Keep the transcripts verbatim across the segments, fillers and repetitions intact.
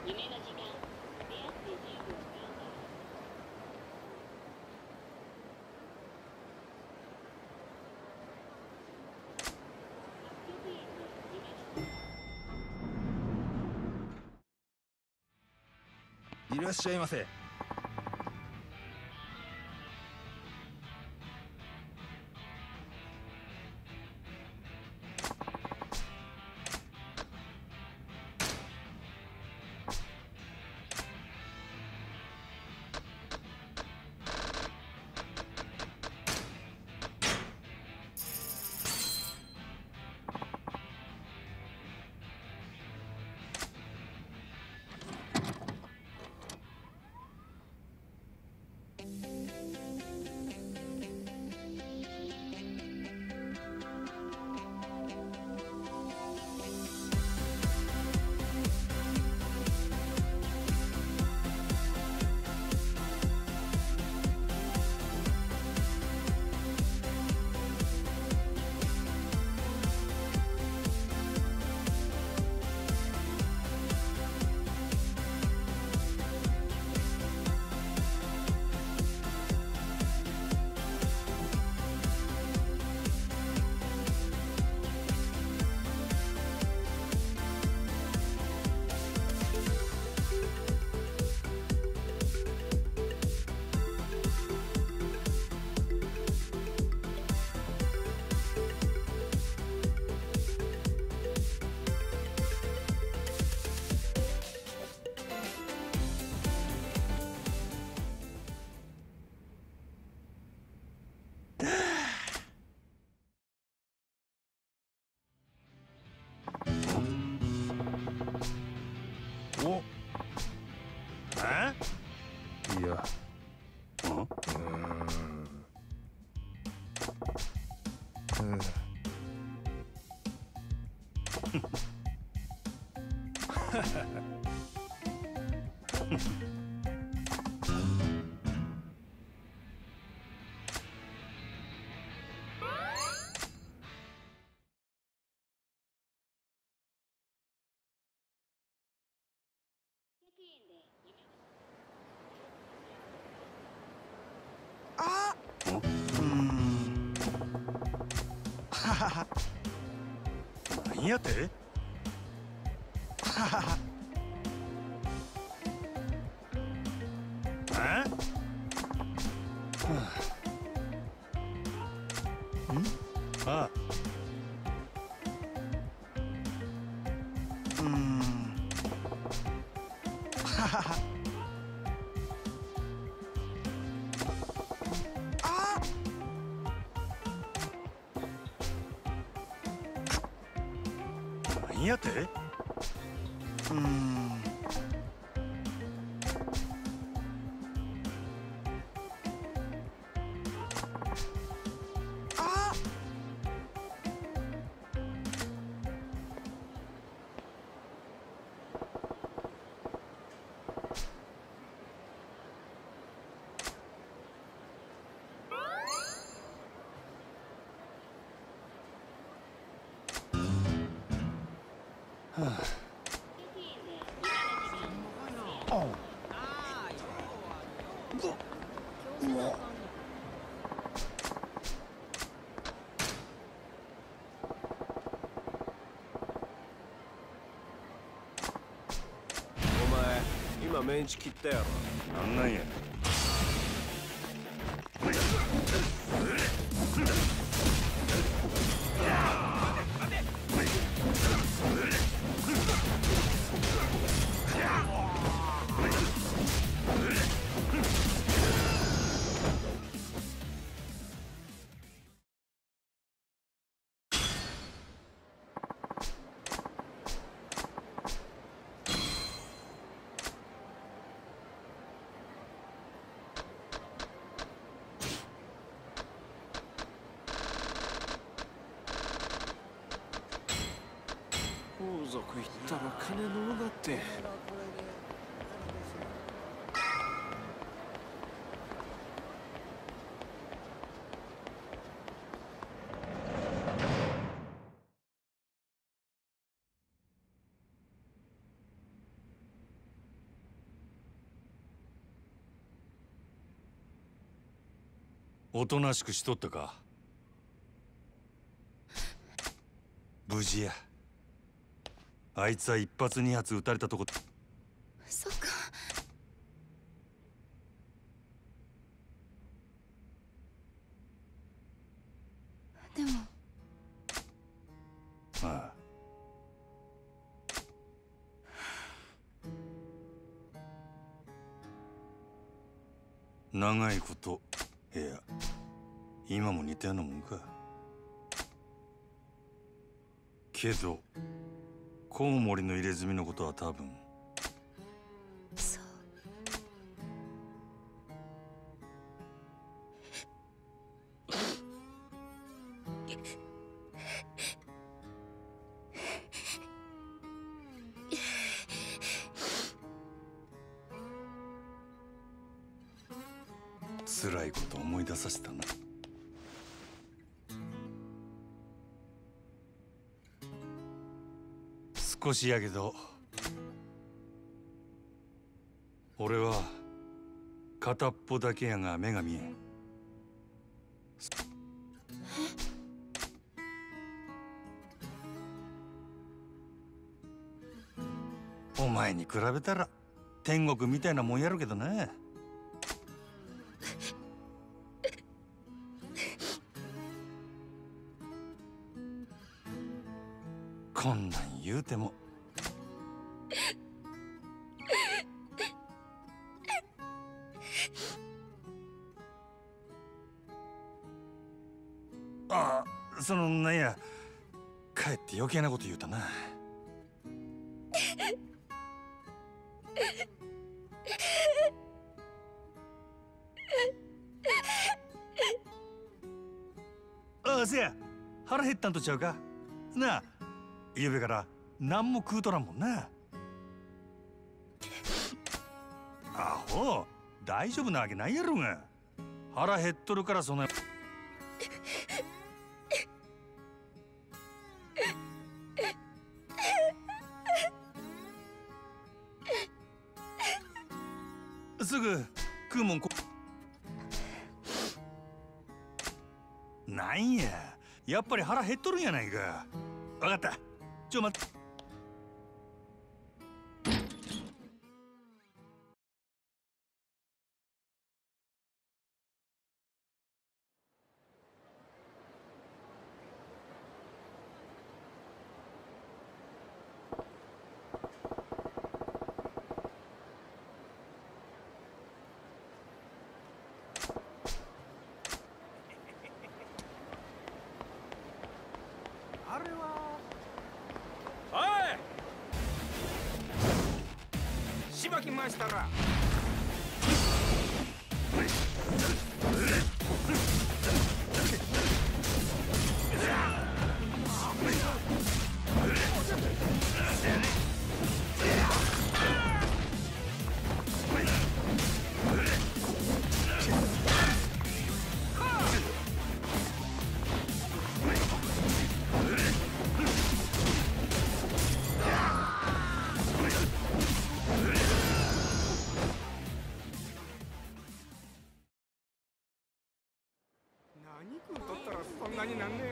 いらっしゃいませ。お、あ？いや、うん、うーん、うん、あ、うん、ははは、何やって？ははは。あ？ん？あ。うーん。ははは。あ。何やって？うーん。あ。はあ。おう。うわ。 お前、今メンチ切ったやろ。 なんなんや。 皇族行ったら金のうなって。 おとなしくしとったか。無事や。あいつは一発二発撃たれたとこ。 そっか。でもああ、長いこといや今も似たようなもんか。けどコウモリの入れ墨のことは多分。 そう。 辛いこと思い出させたな。少しやけど俺は片っぽだけやが目が見えん。お前に比べたら天国みたいなもんやるけどな。こんなん言うてもああ、そのなんやかえって余計なこと言うたな。ああ、せや腹減ったんとちゃうかなあ。ゆうべから何も食うとらんもんな。アホ、大丈夫なわけないやろが。腹減っとるからそんな。すぐ食うもんこ。なんや、やっぱり腹減っとるんやないか。分かった、ちょ待って。 あれはおいしばきましたら何食うとったらそんなになんねん。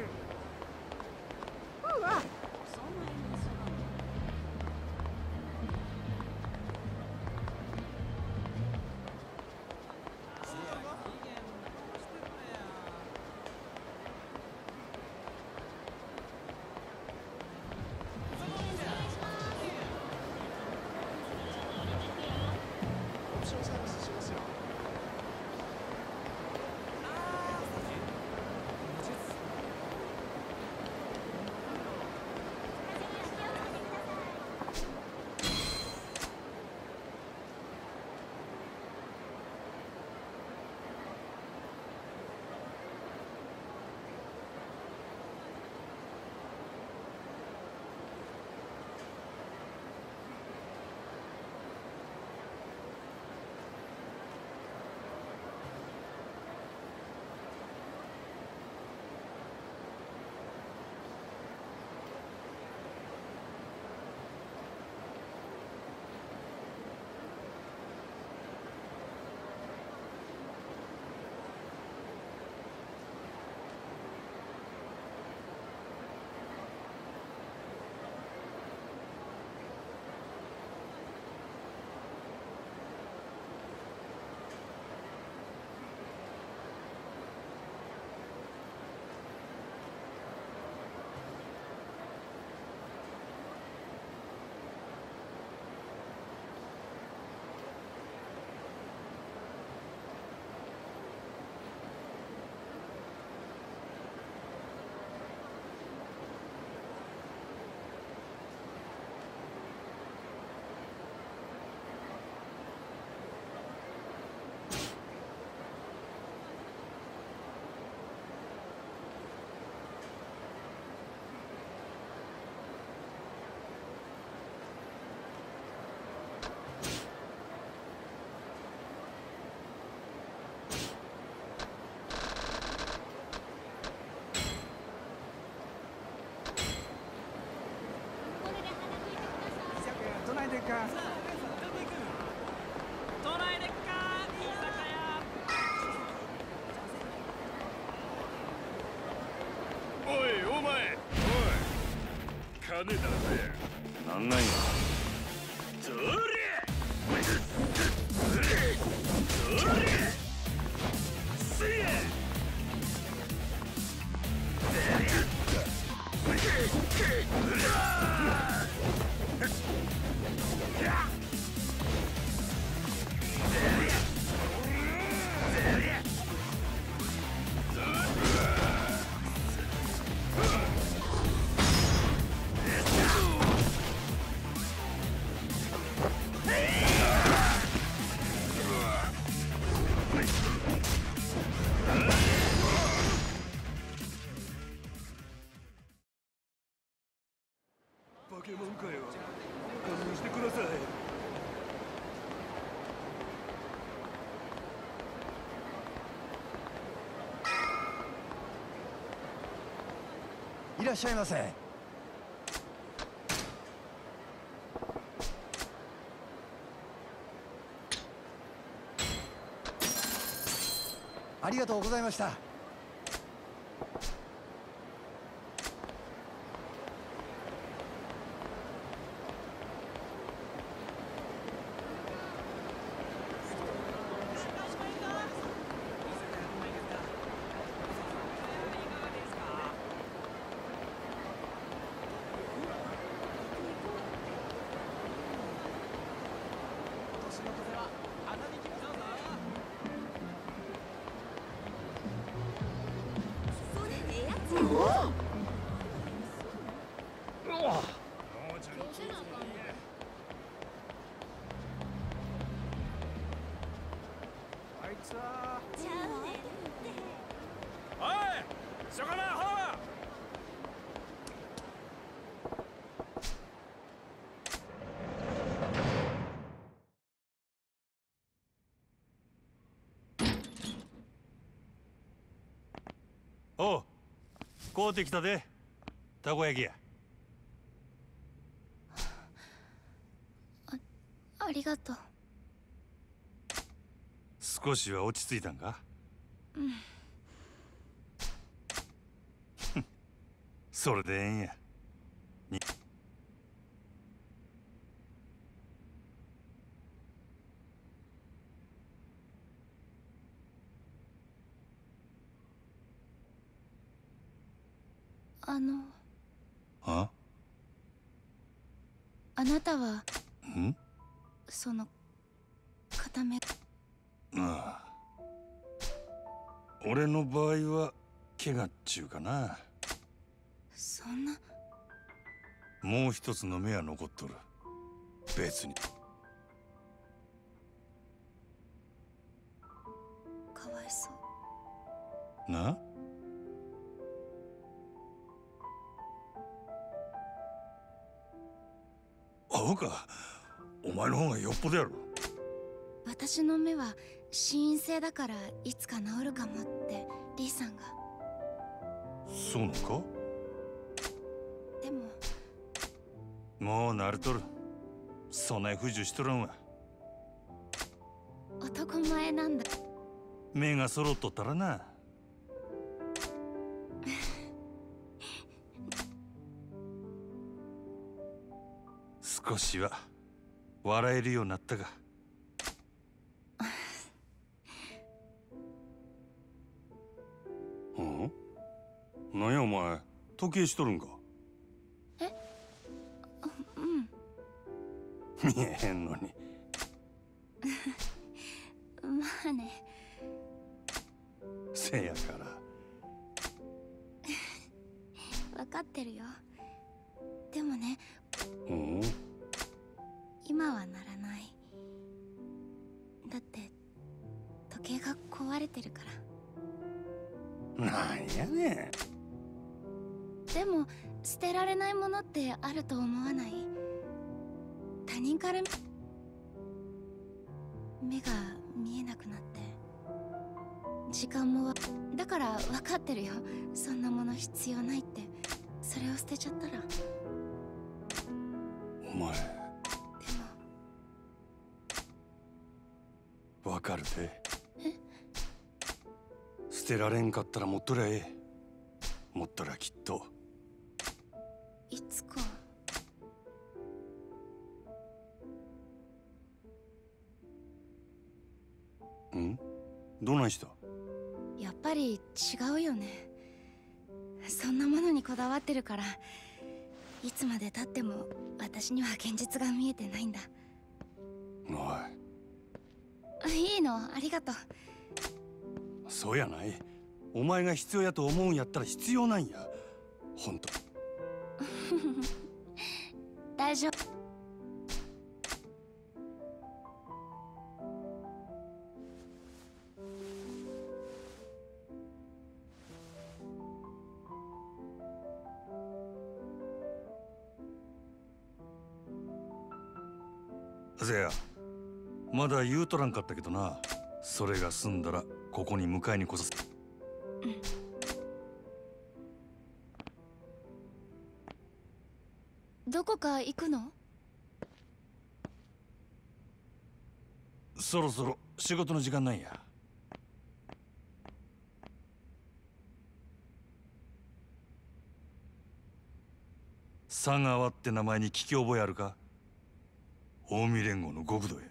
か。 都内でっか居酒屋。 おいお前、おい金だぜ。 なんなんや。 それそれせや。バケモンかよ。勘弁してください。 いらっしゃいませ。ありがとうございました。 あいつは。 おい、そこのアホ。 おう、買うてきたで。たこ焼きや。 あ、ありがとう。 少しは落ち着いたんか。 うん。 それでええんや。にあのああなたはんその片目。 ああ、俺の場合は怪我っちゅうかな。 そんな。 もう一つの目は残っとる。別に。 かわいそう。 な。アホか。お前の方がよっぽどやろ。 私の目は心因性だからいつか治るかもってリーさんが。 そうなのか。 でももう慣れとる。そない不自由しとらんわ。 男前なんだ。 目が揃っとったらな。少しは笑えるようになったか。うん？なんやお前、時計しとるんか。 え？うん。 見えへんのに。 まあね。 せやから。 分かってるよ。でもね、 うん？ 今はならない。だって時計が壊れてるから。 なんやねん。 でも捨てられないものってあると思わない？他人から目が見えなくなって時間もわだから分かってるよ。そんなもの必要ないって。それを捨てちゃったら。 お前。 でもわかるで。捨てられんかったら持っとりゃええ。持ったらきっと。 いつか。 ん？どないした？ やっぱり違うよね。そんなものにこだわってるから、いつまで経っても私には現実が見えてないんだ。 おい。 いいの、ありがとう。 そうやない。お前が必要やと思うんやったら必要なんや。ほんと。 大丈夫。 せや、まだ言うとらんかったけどな。それが済んだらここに迎えに来させ。 うん。どこか行くの？ そろそろ仕事の時間なんや。佐川って名前に聞き覚えあるか？近江連合の極道や。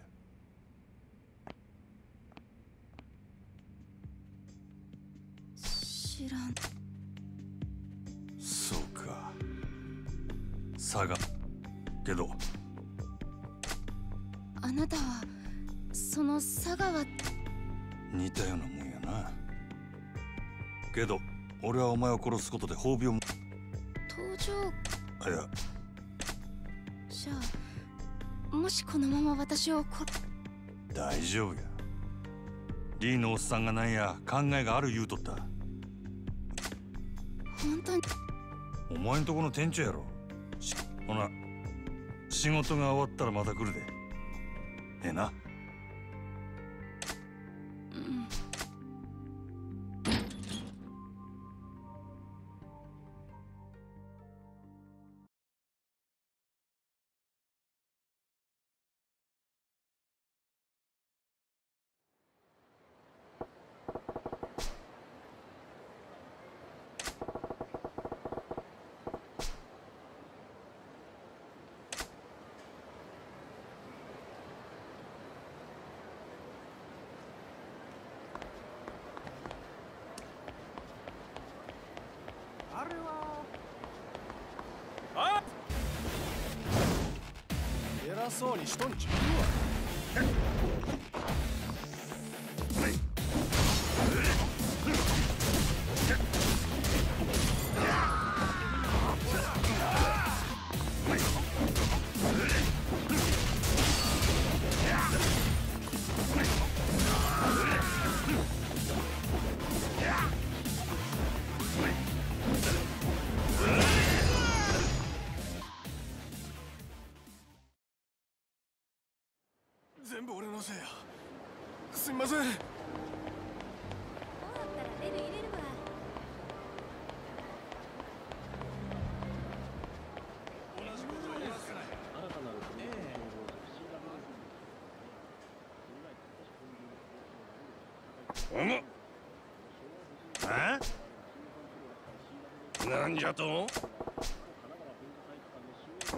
知らん。 そうか。佐賀けどあなたはその佐川。 似たようなもんやな。けど俺はお前を殺すことで褒美を。 登場。 あ、いや、 じゃあもしこのまま私をこ。 大丈夫や。リーのおっさんがなんや考えがある言うとった。 本当に。 お前んとこの店長やろ。ほな、仕事が終わったらまた来るで。ええな。 うん。 あれはあっ偉そうにしとんちゃうわ。全部俺のせいや。すみません。 こうだったらレル入れるわ。 おもあ？なんじゃと？うん。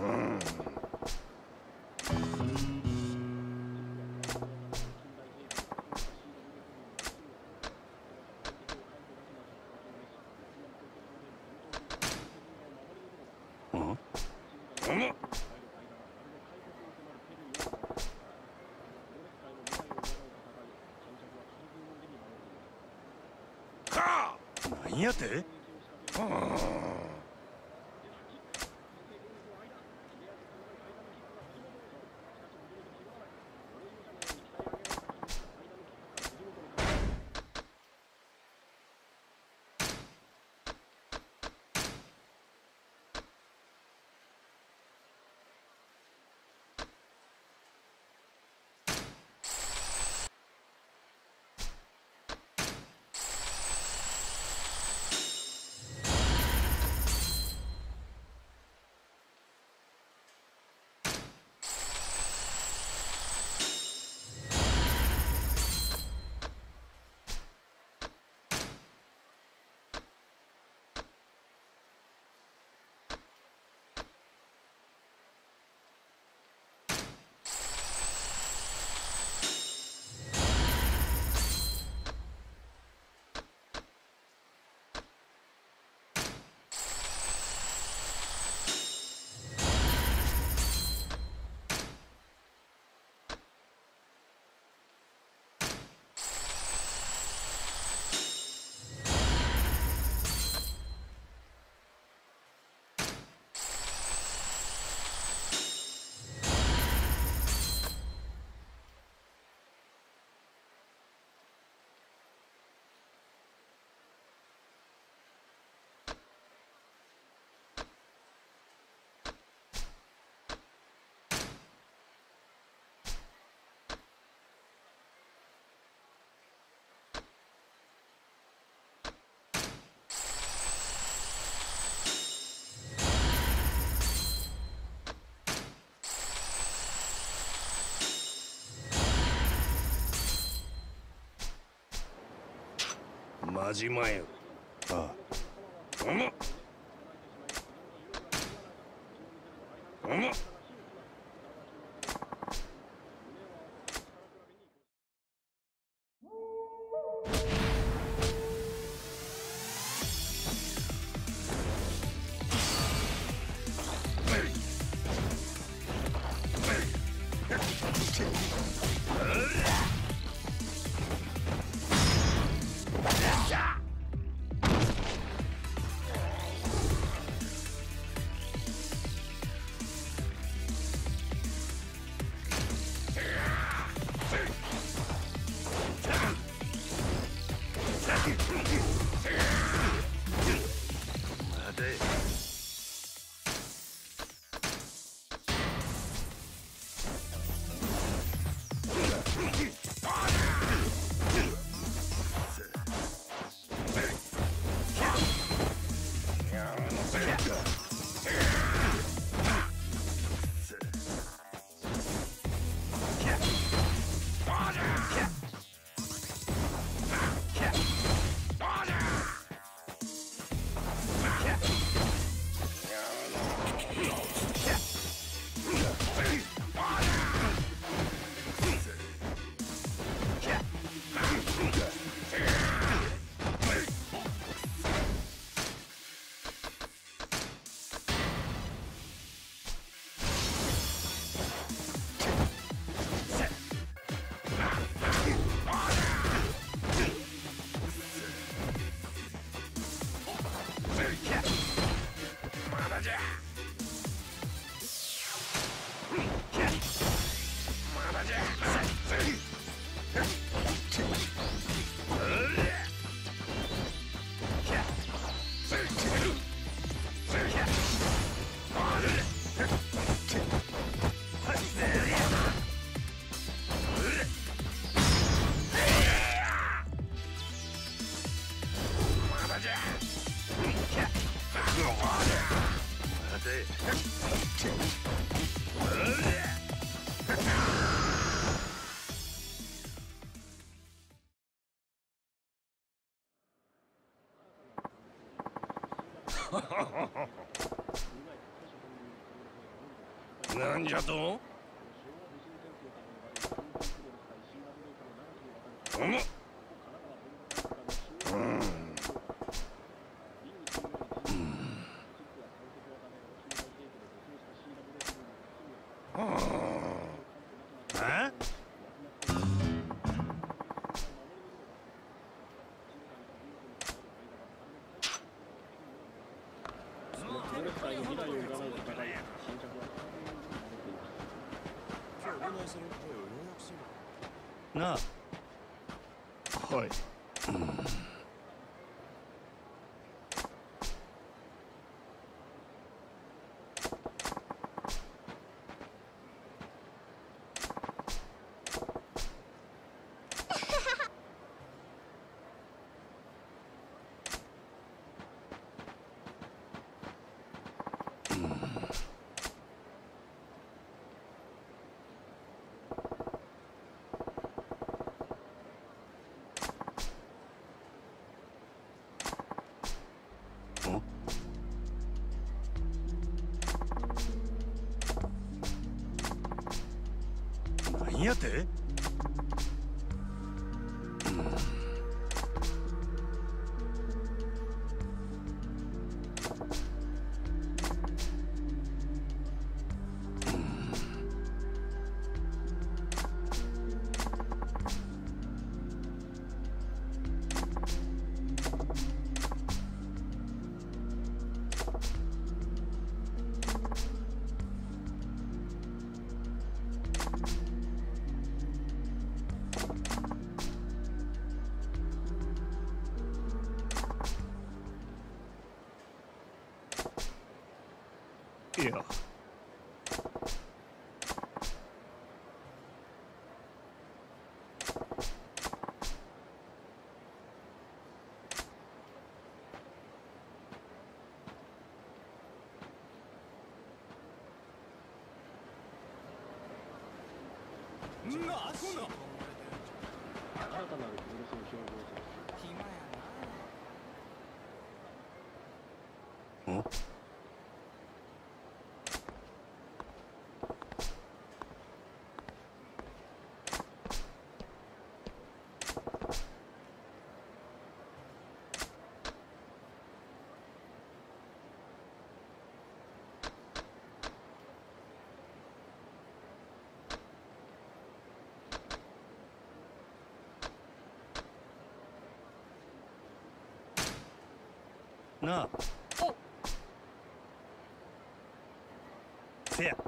何やて？ 真島よ。 あうむうむ。なんじゃと？うむ。うん。 あ？なあ。 はい。 何やて？ いや。 なあこんな新たなるプロレスの標語をん？なあ。せや。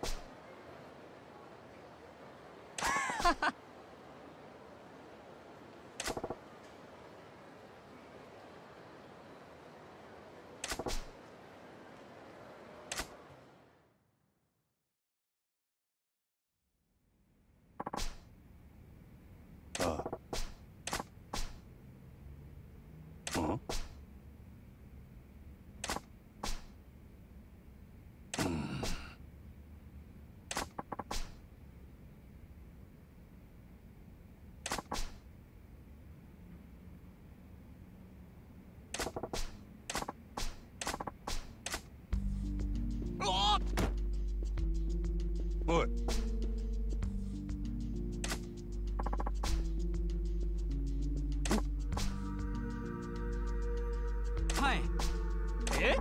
ああ。ん？おい。 はい。え？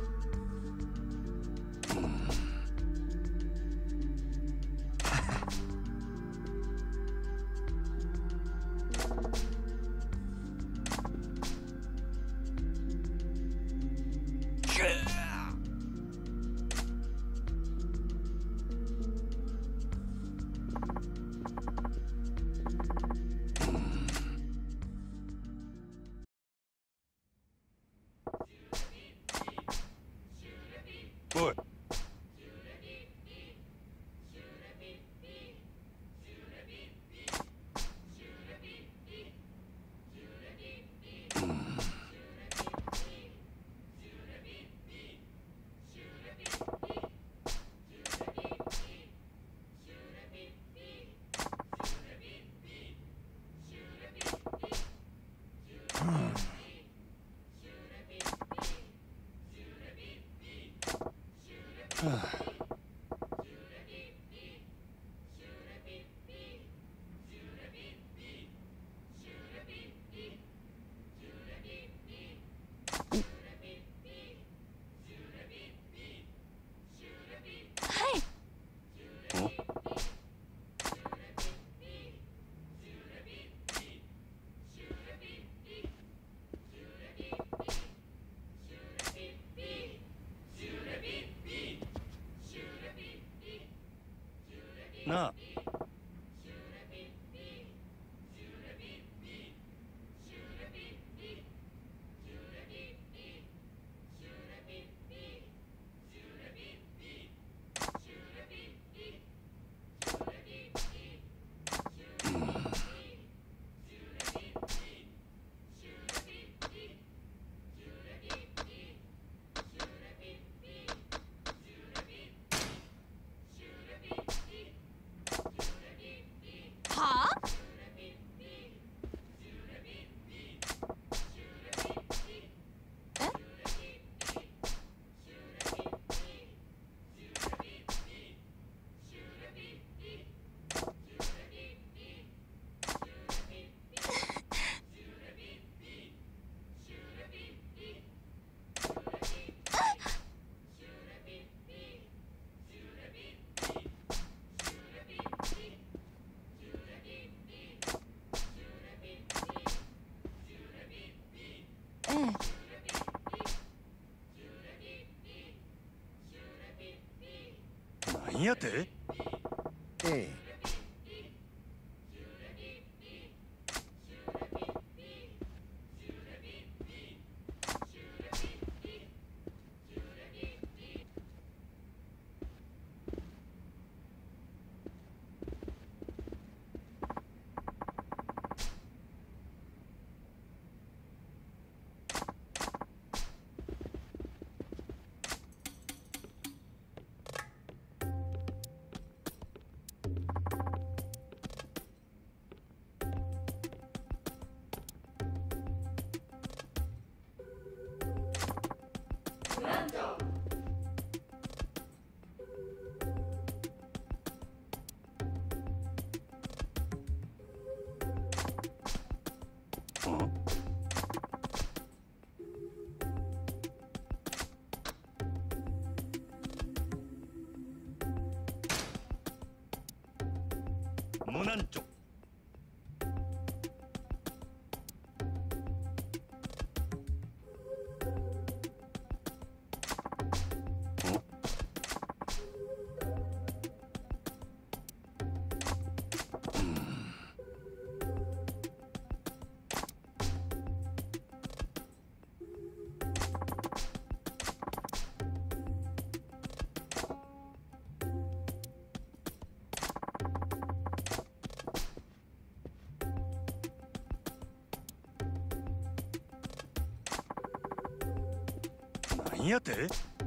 おい。はあ。お？なあ。 はあ？ええ。 なんやて？ ええ。 団長。 何やって